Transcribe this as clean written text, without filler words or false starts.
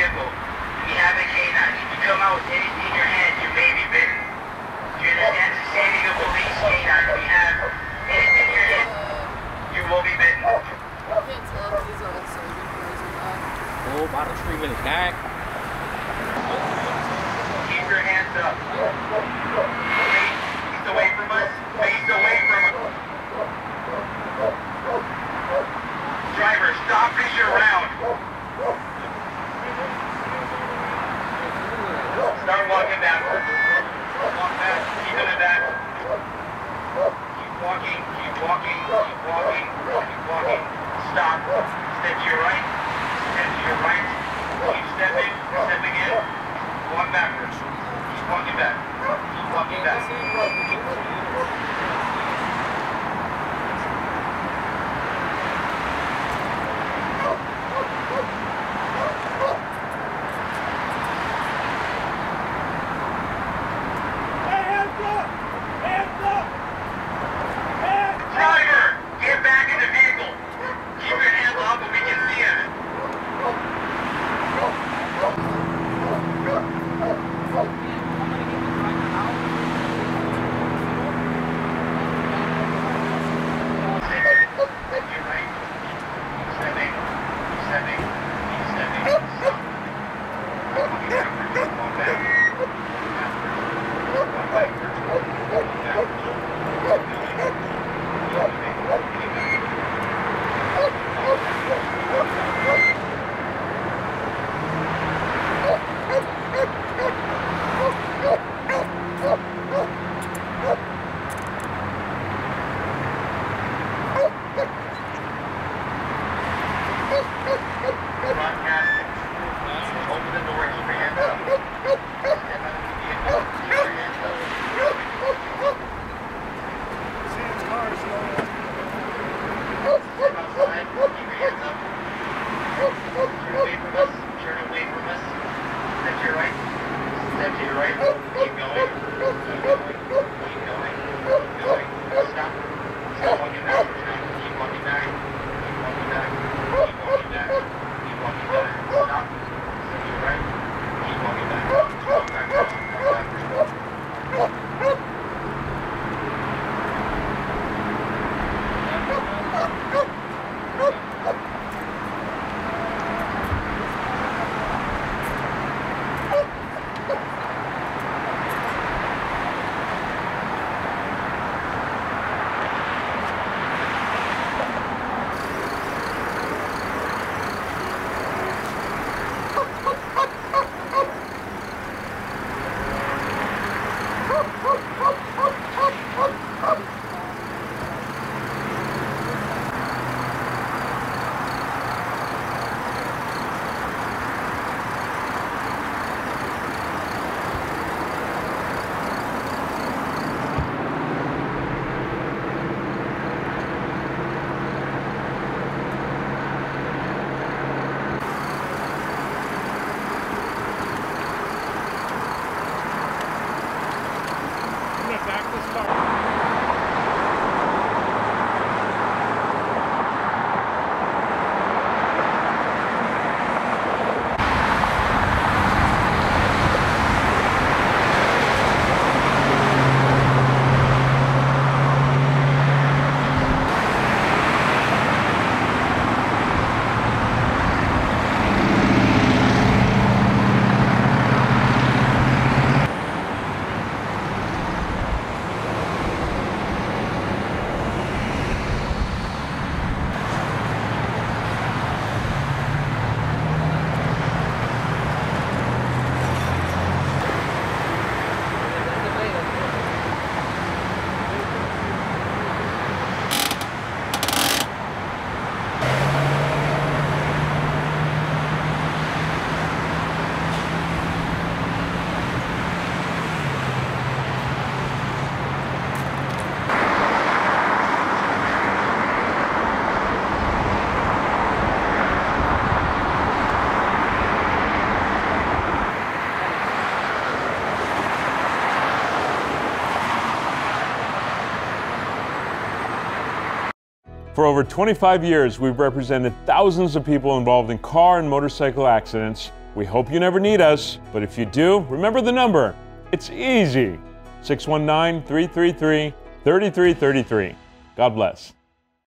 vehicle. We have a canine. If you come out with anything in your hand, you may be bitten. Do you understand? It's the San Diego police canine. We have anything in your hand, you will be bitten. I can't tell if these are all surgery cars or not. Oh, about a 3 minute back. Keep your hands up. Face away from us. Face away from us. Driver, stop as you're around. Start walking backwards. Walk back. Keep in the back. Keep walking. Keep walking. Keep walking. Keep walking. Stop. Step to your right. Step to your right. Keep stepping. Stepping in. Walk backwards. Keep walking back. Keep walking back. For over 25 years, we've represented thousands of people involved in car and motorcycle accidents, We hope you never need us, but if you do, remember the number. It's easy. 619-333-3333. God bless.